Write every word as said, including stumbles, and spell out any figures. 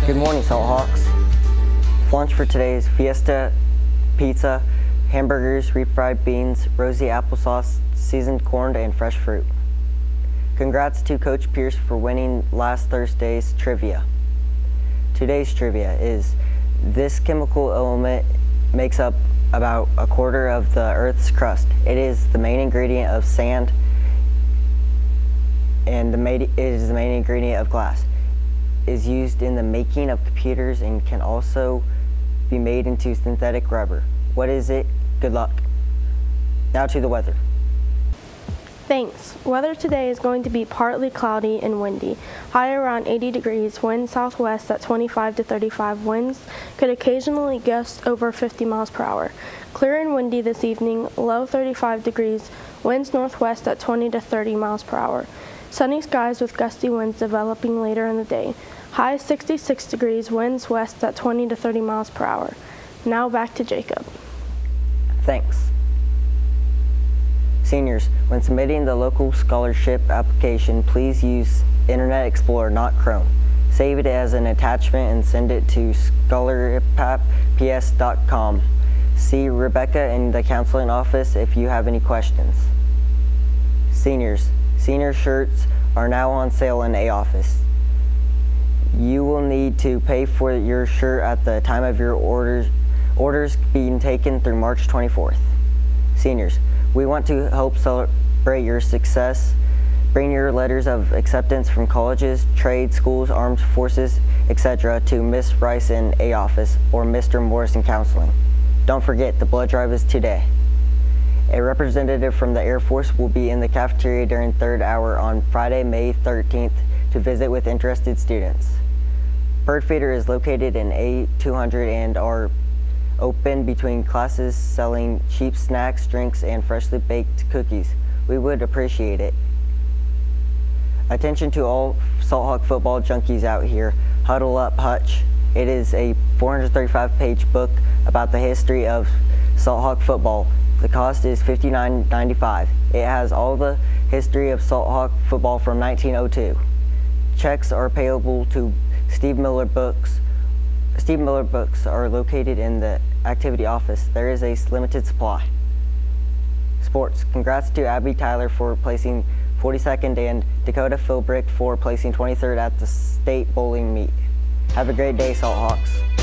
Good morning, Salthawks. Lunch for today is Fiesta pizza, hamburgers, refried beans, rosy applesauce, seasoned corn, and fresh fruit. Congrats to Coach Pierce for winning last Thursday's trivia. Today's trivia is, this chemical element makes up about a quarter of the Earth's crust. It is the main ingredient of sand, and the main, it is the main ingredient of glass. It is used in the making of computers and can also be made into synthetic rubber. What is it? Good luck. Now to the weather. Thanks. Weather today is going to be partly cloudy and windy. High around eighty degrees, wind southwest at twenty-five to thirty-five. Winds could occasionally gust over fifty miles per hour. Clear and windy this evening, low thirty-five degrees, winds northwest at twenty to thirty miles per hour. Sunny skies with gusty winds developing later in the day. High sixty-six degrees, winds west at twenty to thirty miles per hour. Now back to Jacob. Thanks. Seniors, when submitting the local scholarship application, please use Internet Explorer, not Chrome. Save it as an attachment and send it to scholarship p s dot com. See Rebecca in the counseling office if you have any questions. Seniors, senior shirts are now on sale in A office. You will need to pay for your shirt at the time of your orders, orders being taken through March twenty-fourth. Seniors, we want to help celebrate your success. Bring your letters of acceptance from colleges, trade schools, armed forces, et cetera to Miss Rice in A office or Mister Morris in counseling. Don't forget, the blood drive is today. A representative from the Air Force will be in the cafeteria during third hour on Friday, May thirteenth to visit with interested students. Bird Feeder is located in A two hundred and are open between classes, selling cheap snacks, drinks, and freshly baked cookies. We would appreciate it. Attention to all Salthawk football junkies out here. Huddle Up Hutch. It is a four hundred thirty-five page book about the history of Salthawk football. The cost is fifty-nine ninety-five. It has all the history of Salthawk football from nineteen oh two. Checks are payable to Steve Miller Books. Steve Miller Books are located in the activity office. There is a limited supply. Sports. Congrats to Abby Tyler for placing forty-second and Dakota Philbrick for placing twenty-third at the state bowling meet. Have a great day, Salthawks.